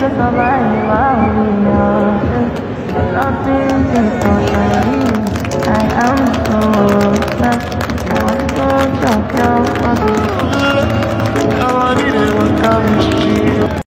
to survive while we are nothing to I am so obsessed. I want to talk your